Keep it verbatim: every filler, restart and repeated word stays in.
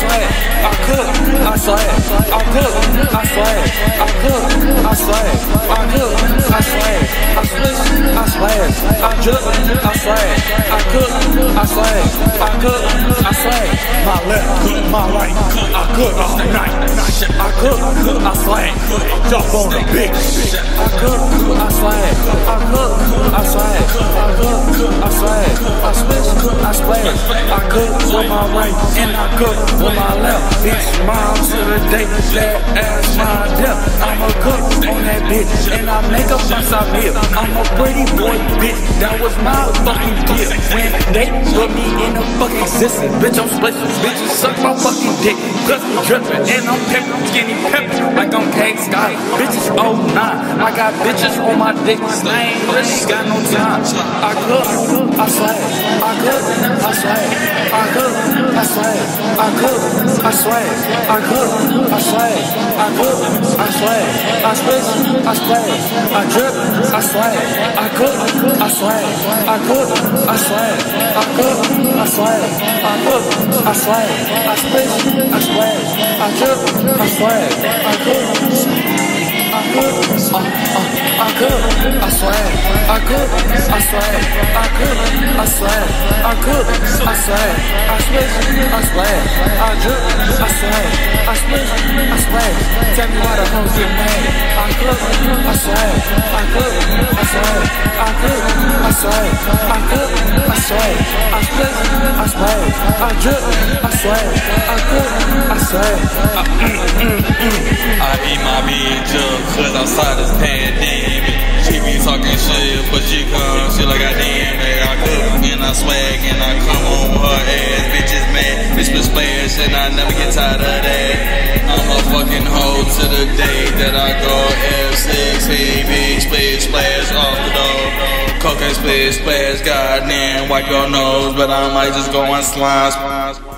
swag, I cook, I swag, I cook, I swag, I cook, I swag, I cook, I swag, I switch, I swag, I drip, I swag, I cook, I swag, I cook, I swag, my left, my right, I cook all night, I cook, I swag, jump on the bitch, I cook, I swag, I cook, I swag, I cook, I swag, I switch, I splash, I cook with my right and I cook with my left, bitch, mom to the day, that ass my death, I'm a cook on that bitch, and I make a fuss out here, I'm a pretty boy, bitch, that was my fucking deal, when they put me in a fucking existence, bitch, I'm splitting, bitches suck my fucking dick, cause I'm drippin', and I'm pimpin', I'm skinny pimpin', like I'm K-Scott, bitches oh nine, I got bitches on my dick, I ain't really got no time, I cook, I swag, I cook, I swag, I cook, I swag, I cook, I swag, I cook, I swag, I cook, I swag, I spit, I splash, I drip, I swag, I cook, I swag, I cook, I swag, I cook, I swag, I cook, I swag, I spit, I splash, I drip, I swag, I cook. I cook, uh, uh, I cook, I swag, I cook, I swag, I cook, I swag, I cook, I swag, I switch, I splash, I drip, I swag, I switch, I splash. Tell me why the hoes get mad. I cook, I swag, I cook, I swag, I cook, I swag, I cook, I swag, I split, I splash, I drip, I swag, I cook, I swag. I eat my bitch up, cause outside this pandemic. She be talking shit, but she come shit like I damn it. I cook and I swag and I come on her ass. Bitches mad, bitch bitch splash, and I never get tired of that. I'm a fucking hoe to the day that I go F six, hey bitch, splash, splash off the door. Cocaine splash, splash, goddamn, wipe your nose, but I might just go on slime.